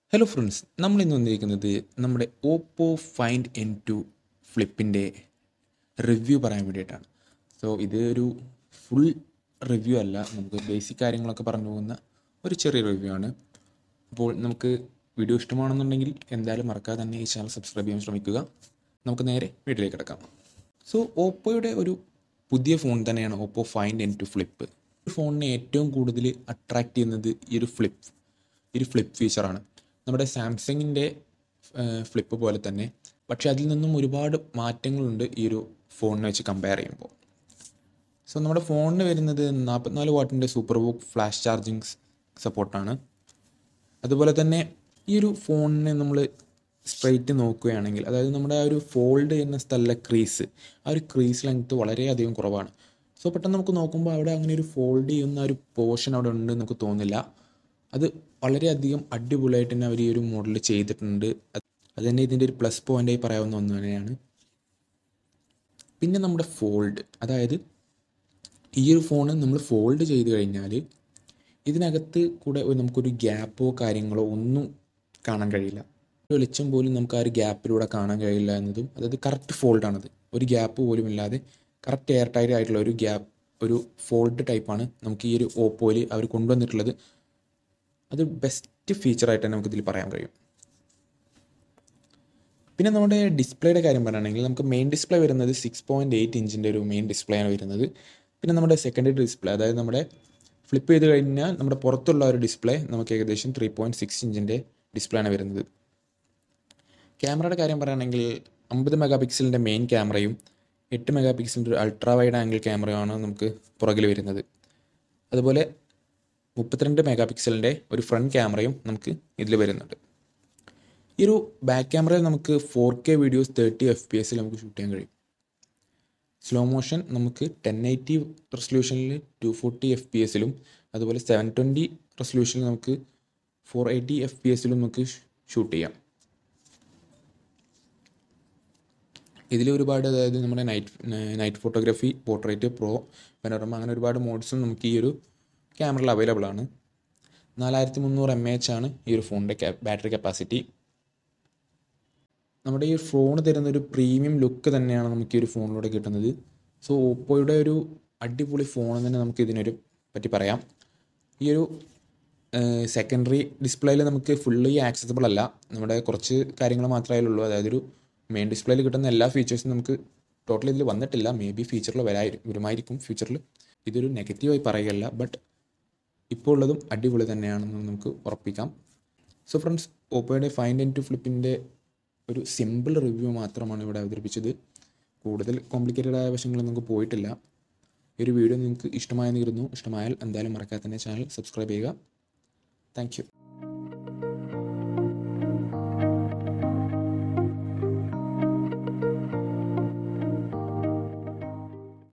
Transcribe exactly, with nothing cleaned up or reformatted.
Hello friends, നമ്മൾ ഇന്ന് വന്നിരിക്കുന്നത് നമ്മുടെ ഓപ്പോ ഫൈൻഡ് എൻ ടു ഫ്ലിപ്പിൻ്റെ റിവ്യൂ പറയാൻ വേണ്ടിയിട്ടാണ്. സോ ഇത് ഒരു ഫുൾ റിവ്യൂ അല്ല, നമുക്ക് ബേസിക് കാര്യങ്ങളൊക്കെ പറഞ്ഞു പോകുന്ന ഒരു ചെറിയ റിവ്യൂ ആണ്. അപ്പോൾ നമുക്ക് വീഡിയോ ഇഷ്ടമാണെന്നുണ്ടെങ്കിൽ എന്തായാലും മറക്കാതെ തന്നെ ഈ ചാനൽ സബ്സ്ക്രൈബ് ചെയ്യാൻ ശ്രമിക്കുക. നമുക്ക് നേരെ വീഡിയോയിലേക്ക് കിടക്കാം. സോ ഓപ്പോയുടെ ഒരു പുതിയ ഫോൺ തന്നെയാണ് Oppo Find N two flip. ഈ ഫോണിനെ ഏറ്റവും കൂടുതൽ അട്രാക്റ്റ് ചെയ്യുന്നത് ഈ ഒരു ഫ്ലിപ്പ് ഈ ഒരു ഫ്ലിപ്പ് ഫീച്ചറാണ്. നമ്മുടെ സാംസങ്ങിൻ്റെ ഫ്ലിപ്പ് പോലെ തന്നെ, പക്ഷേ അതിൽ നിന്നും ഒരുപാട് മാറ്റങ്ങളുണ്ട് ഈ ഒരു ഫോണിനെ വെച്ച് കമ്പയർ ചെയ്യുമ്പോൾ. സോ നമ്മുടെ ഫോണിന് വരുന്നത് നാൽപ്പത്തിനാല് വാട്ടിൻ്റെ സൂപ്പർ വോക്ക് ഫ്ലാഷ് ചാർജിങ് സപ്പോർട്ടാണ്. അതുപോലെ തന്നെ ഈ ഒരു ഫോണിനെ നമ്മൾ സ്ട്രെയിറ്റ് നോക്കുകയാണെങ്കിൽ, അതായത് നമ്മുടെ ആ ഒരു ഫോൾഡ് ചെയ്യുന്ന സ്ഥലത്തെ ക്രീസ്, ആ ഒരു ക്രീസ് ലെങ്ത്ത് വളരെയധികം കുറവാണ്. സോ പെട്ടെന്ന് നമുക്ക് നോക്കുമ്പോൾ അവിടെ അങ്ങനെ ഒരു ഫോൾഡ് ചെയ്യുന്ന ഒരു പോർഷൻ അവിടെ ഉണ്ട് നമുക്ക് തോന്നില്ല. അത് വളരെയധികം അടിപൊളിയായിട്ട് തന്നെ അവർ ഈ ഒരു മോഡൽ ചെയ്തിട്ടുണ്ട്. അത് തന്നെ ഇതിൻ്റെ ഒരു പ്ലസ് പോയിൻ്റായി പറയാവുന്ന ഒന്ന് തന്നെയാണ്. പിന്നെ നമ്മുടെ ഫോൾഡ്, അതായത് ഈ ഒരു ഫോണ് നമ്മൾ ഫോൾഡ് ചെയ്ത് കഴിഞ്ഞാൽ ഇതിനകത്ത് കൂടെ നമുക്കൊരു ഗ്യാപ്പോ കാര്യങ്ങളോ ഒന്നും കാണാൻ കഴിയില്ല. വെളിച്ചം പോലും നമുക്ക് ആ ഒരു ഗ്യാപ്പിലൂടെ കാണാൻ കഴിയില്ല എന്നതും, അതായത് കറക്റ്റ് ഫോൾഡാണത്. ഒരു ഗ്യാപ്പ് പോലും ഇല്ലാതെ കറക്റ്റ് എയർ ടൈറ്റ് ആയിട്ടുള്ള ഒരു ഗ്യാപ്പ്, ഒരു ഫോൾഡ് ടൈപ്പാണ് നമുക്ക് ഈ ഒരു ഓപ്പോയിൽ അവർ കൊണ്ടുവന്നിട്ടുള്ളത്. അത് ബെസ്റ്റ് ഫീച്ചറായിട്ട് തന്നെ നമുക്കിതിൽ പറയാൻ കഴിയും. പിന്നെ നമ്മുടെ ഡിസ്പ്ലേയുടെ കാര്യം പറയുകയാണെങ്കിൽ, നമുക്ക് മെയിൻ ഡിസ്പ്ലേ വരുന്നത് സിക്സ് പോയിൻറ്റ് എയ്റ്റ് ഇഞ്ചിൻ്റെ ഒരു മെയിൻ ഡിസ്പ്ലേ ആണ് വരുന്നത്. പിന്നെ നമ്മുടെ സെക്കൻഡറി ഡിസ്പ്ലേ, അതായത് നമ്മുടെ ഫ്ലിപ്പ് ചെയ്ത് കഴിഞ്ഞാൽ നമ്മുടെ പുറത്തുള്ള ഒരു ഡിസ്പ്ലേ നമുക്ക് ഏകദേശം ത്രീ പോയിൻറ്റ് സിക്സ് ഇഞ്ചിൻ്റെ ഡിസ്പ്ലേ ആണ് വരുന്നത്. ക്യാമറയുടെ കാര്യം പറയുകയാണെങ്കിൽ, അമ്പത് മെഗാ പിക്സലിൻ്റെ മെയിൻ ക്യാമറയും എട്ട് മെഗാ പിക്സലിൻ്റെ ഒരു അൾട്രാ വൈഡ് ആംഗിൾ ക്യാമറയുമാണ് നമുക്ക് പുറകിൽ വരുന്നത്. അതുപോലെ മുപ്പത്തിരണ്ട് മെഗാ പിക്സലിൻ്റെ ഒരു ഫ്രണ്ട് ക്യാമറയും നമുക്ക് ഇതിൽ വരുന്നുണ്ട്. ഈ ഒരു ബാക്ക് ക്യാമറയിൽ നമുക്ക് four K videos thirty F P എസിൽ നമുക്ക് ഷൂട്ട് ചെയ്യാൻ കഴിയും. സ്ലോ മോഷൻ നമുക്ക് ടെൻ എയ്റ്റി റെസൊല്യൂഷനിൽ ടു ഫോർട്ടി എഫ് പി എസിലും, അതുപോലെ സെവൻ ട്വൻറ്റി റെസൊല്യൂഷനിൽ നമുക്ക് ഫോർ എയ്റ്റി എഫ് പി എസിലും നമുക്ക് ഷൂട്ട് ചെയ്യാം. ഇതിൽ ഒരുപാട്, അതായത് നമ്മുടെ night night photography, portrait, pro, panorama, അങ്ങനെ ഒരുപാട് മോഡ്സും നമുക്ക് ഈ ഒരു ക്യാമറയിൽ അവൈലബിൾ ആണ്. നാലായിരത്തി മുന്നൂറ് എം എ എച്ച് ആണ് ഈ ഒരു ഫോണിൻ്റെ ബാറ്ററി കപ്പാസിറ്റി. നമ്മുടെ ഈ ഫോൺ തരുന്നൊരു പ്രീമിയം ലുക്ക് തന്നെയാണ് നമുക്ക് ഈ ഒരു ഫോണിലൂടെ കിട്ടുന്നത്. സോ ഓപ്പോയുടെ ഒരു അടിപൊളി ഫോൺ തന്നെ നമുക്ക് ഇതിനൊരു പറ്റി പറയാം. ഈ ഒരു സെക്കൻഡറി ഡിസ്പ്ലേയിൽ നമുക്ക് ഫുള്ളി ആക്സസിബിൾ അല്ല, നമ്മുടെ കുറച്ച് കാര്യങ്ങൾ മാത്രമേ ഉള്ളൂ. അതായത് ഒരു മെയിൻ ഡിസ്പ്ലേയിൽ കിട്ടുന്ന എല്ലാ ഫീച്ചേഴ്സും നമുക്ക് ടോട്ടൽ ഇതിൽ വന്നിട്ടില്ല. മേ ബി ഫീച്ചറിൽ വരായി വരുമായിരിക്കും ഫ്യൂച്ചറിൽ. ഇതൊരു നെഗറ്റീവായി പറയുകയല്ല, ബട്ട് ഇപ്പോൾ ഉള്ളതും അടിപൊളി തന്നെയാണെന്ന് നമുക്ക് ഉറപ്പിക്കാം. സോ ഫ്രണ്ട്സ്, ഓപ്പോയുടെ ഫൈൻഡ് എൻ ടു ഫ്ലിപ്പിൻ്റെ ഒരു സിമ്പിൾ റിവ്യൂ മാത്രമാണ് ഇവിടെ അവതരിപ്പിച്ചത്. കൂടുതൽ കോംപ്ലിക്കേറ്റഡ് ആയ വശങ്ങളിൽ നമുക്ക് പോയിട്ടില്ല. ഈ ഒരു വീഡിയോ നിങ്ങൾക്ക് ഇഷ്ടമായെന്ന് കരുതുന്നു. ഇഷ്ടമായാൽ എന്തായാലും മറക്കാതെ തന്നെ ചാനൽ സബ്സ്ക്രൈബ് ചെയ്യുക. Thank U.